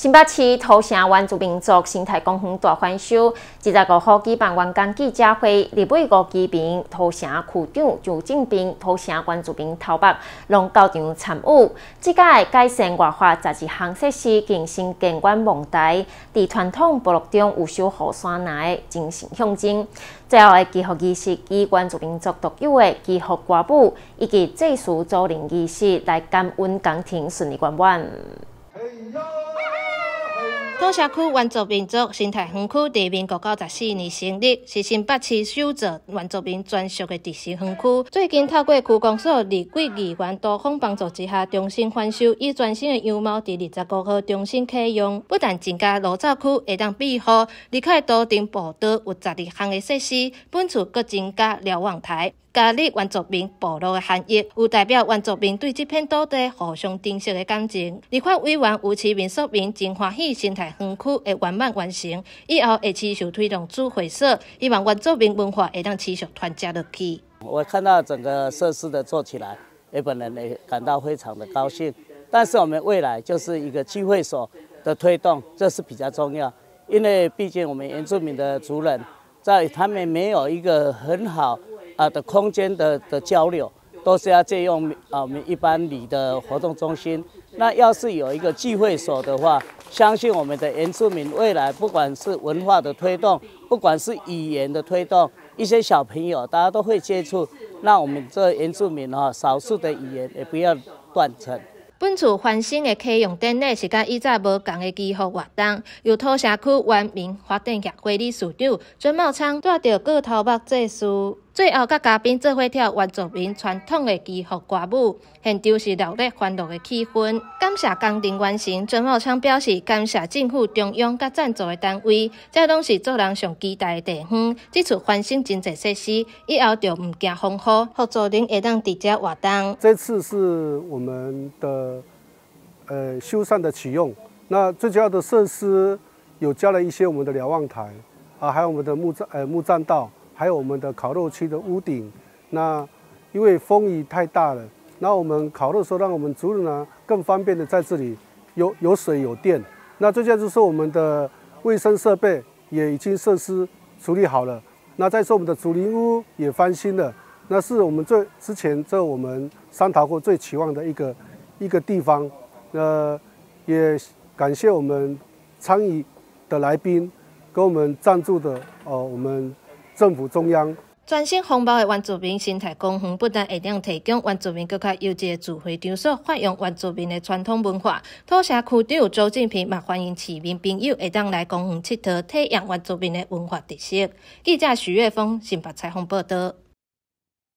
新北市土城原住民族生态公园大翻修，25号举办员工记者会，立委吴基平、土城区长周正平、土城原住民头目拢到场参与。这届改善外发12项设施，更新监管问题，伫传统部落中有守护山内精神象征。最后的祈福仪式以原住民族独有的祈福歌舞以及祭祀祖灵仪式来感恩工程顺利圆满。 土城区原住民族生态园区伫民国94年成立，是新北市首座原住民专属的植物园区。最近透过区公所立几议员多方帮助之下，重新翻修，以全新的样貌伫25号重新启用。不但增加路走区会当庇护，离开多顶步道有12项的设施，本厝阁增加瞭望台。加入原住民部落的含义，有代表原住民对这片土地互相珍惜的感情。立法委员吴启明说明，真欢喜生态园区会圆满完成，以后会持续推动主会所，希望原住民文化会当持续传承落去。 我看到整个设施的做起来，本人也感到非常的高兴。但是我们未来就是一个聚会所的推动，这是比较重要，因为毕竟我们原住民的族人，在他们没有一个很好的空间的交流，都是要借用我们一般里的活动中心。那要是有一个聚会所的话，相信我们的原住民未来不管是文化的推动，不管是语言的推动，一些小朋友大家都会接触。那我们这原住民少数的语言也不要断层。 本厝翻新的启用典礼是甲以前无同的祈福活动，由土城区原民发展协会理事长曾茂昌带着各头目祭司，最后甲嘉宾做伙跳原住民传统的祈福歌舞，现场是热烈欢乐的气氛。感谢工程完成，曾茂昌表示感谢政府中央甲赞助的单位，这拢是做人上期待的地方。这次翻新真侪设施，以后就唔惊风雨，互族人会当直接活动。 这次是我们的修缮的启用，那最主要的设施有加了一些我们的瞭望台还有我们的木栈道，还有我们的烤肉区的屋顶。那因为风雨太大了，那我们烤肉的时候，让我们族人呢更方便的在这里有水有电。那最主要就是我们的卫生设备也已经设施处理好了。那再说我们的祖灵屋也翻新了，那是我们之前我们商讨过最期望的一个地方。也感谢我们参与的来宾，跟我们赞助的我们政府中央。 全新风貌的原住民生态公园不但会当提供原住民更加优质的聚会场所，发扬原住民的传统文化。土城区长周正平嘛欢迎市民朋友会当来公园佚佗，体验原住民的文化特色。记者徐月峰新北采访报道。